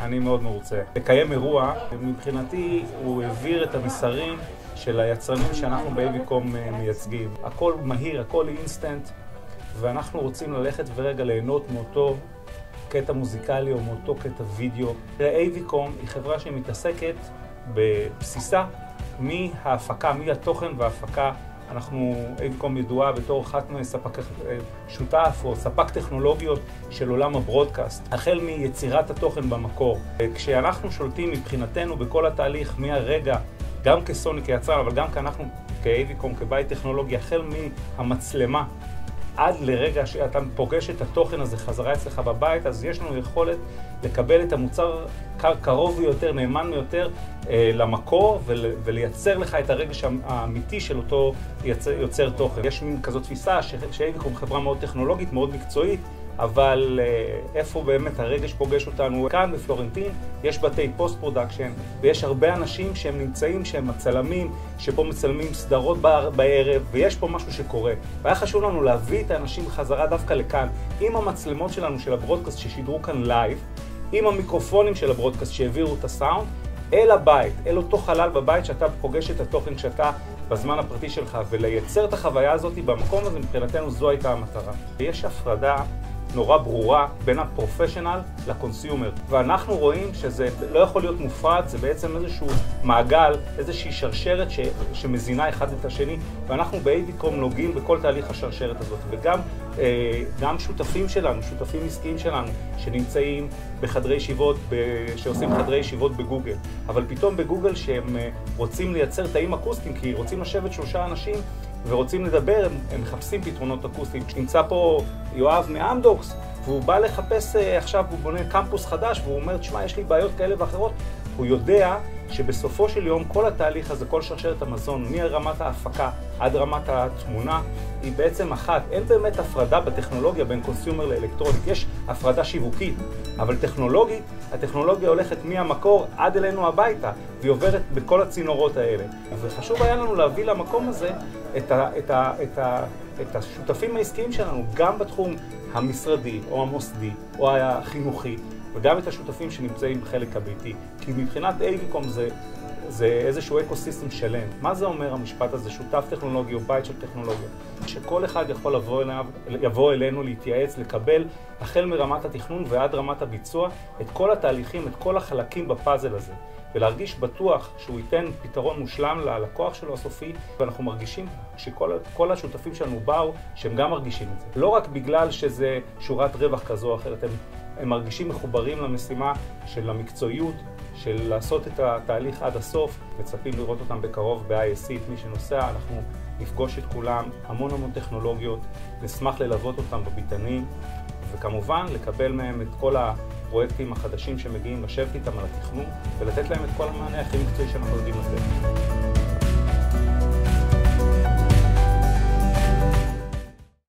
אני מאוד מרוצה. לקיים אירוע, מבחינתי הוא העביר את המסרים של היצרנים שאנחנו באייביקום מייצגים. הכל מהיר, הכל אינסטנט, ואנחנו רוצים ללכת ורגע ליהנות מאותו קטע מוזיקלי או מאותו קטע וידאו. אייביקום היא חברה שמתעסקת בבסיסה מההפקה, מהתוכן וההפקה. אייביקום ידועה בתור אחת שותף או ספק טכנולוגיות של עולם הברודקאסט, החל מיצירת התוכן במקור. כשאנחנו שולטים מבחינתנו בכל התהליך מהרגע, גם כסוני כיצרן, אבל גם כאנחנו כאייביקום, כבית טכנולוגי, החל מהמצלמה עד לרגע שאתה פוגש את התוכן הזה חזרה אצלך בבית, אז יש לנו יכולת לקבל את המוצר קרוב יותר, נאמן יותר למקור ולייצר לך את הרגש האמיתי של אותו יוצר תוכן. יש מין כזאת תפיסה שאייביקום חברה מאוד טכנולוגית, מאוד מקצועית, אבל איפה באמת הרגש פוגש אותנו? כאן בפלורנטין יש בתי פוסט פרודקשן ויש הרבה אנשים שהם נמצאים, שהם מצלמים, שפה מצלמים סדרות בערב, ויש פה משהו שקורה. והיה חשוב לנו להביא את האנשים חזרה דווקא לכאן, עם המצלמות שלנו של הברודקאסט ששידרו כאן לייב, עם המיקרופונים של הברודקאסט שהעבירו את הסאונד, אל הבית, אל אותו חלל בבית שאתה פוגש את התוכן כשאתה בזמן הפרטי שלך, ולייצר את החוויה הזאת במקום הזה, מבחינתנו זו הייתה המטרה. יש הפרדה נורא ברורה בין הפרופשיונל לקונסיומר, ואנחנו רואים שזה לא יכול להיות מופרד, זה בעצם איזשהו מעגל, איזושהי שרשרת שמזינה אחד את השני, ואנחנו באייביקום נוגעים בכל תהליך השרשרת הזאת, וגם שותפים שלנו, שותפים עסקיים שלנו, שנמצאים בחדרי ישיבות, שעושים חדרי ישיבות בגוגל, אבל פתאום בגוגל שהם רוצים לייצר תאים אקוסטיים, כי רוצים לשבת 3 אנשים ורוצים לדבר, הם מחפשים פתרונות אקוסטיים. נמצא פה יואב מאמדוקס, והוא בא לחפש עכשיו, הוא בונה קמפוס חדש, והוא אומר, תשמע, יש לי בעיות כאלה ואחרות. הוא יודע שבסופו של יום כל התהליך הזה, כל שרשרת המזון, מרמת ההפקה עד רמת התמונה, היא בעצם אחת. אין באמת הפרדה בטכנולוגיה בין קונסיומר לאלקטרונית. יש הפרדה שיווקית, אבל טכנולוגית, הטכנולוגיה הולכת מהמקור עד אלינו הביתה, והיא עוברת בכל הצינורות האלה. וחשוב היה לנו להביא למקום הזה את השותפים העסקיים שלנו, גם בתחום המשרדי או המוסדי או החינוכי, וגם את השותפים שנמצאים בחלק הביתי. כי מבחינת אייביקום זה איזשהו אקוסיסטם שלם. מה זה אומר המשפט הזה? שותף טכנולוגי או בית של טכנולוגיה. שכל אחד יכול לבוא אלינו, להתייעץ, לקבל החל מרמת התכנון ועד רמת הביצוע את כל התהליכים, את כל החלקים בפאזל הזה. ולהרגיש בטוח שהוא ייתן פתרון מושלם ללקוח שלו הסופי, ואנחנו מרגישים שכל השותפים שלנו באו, שהם גם מרגישים את זה. לא רק בגלל שזה שורת רווח כזו או אחרת, הם מרגישים מחוברים למשימה של המקצועיות, של לעשות את התהליך עד הסוף. מצפים לראות אותם בקרוב ב-ISC, מי שנוסע, אנחנו נפגוש את כולם, המון טכנולוגיות, נשמח ללוות אותם בביתנים, וכמובן לקבל מהם את כל הפרויקטים החדשים שמגיעים, לשבת איתם על התכנון, ולתת להם את כל המענה הכי מקצועי שאנחנו יודעים לתת.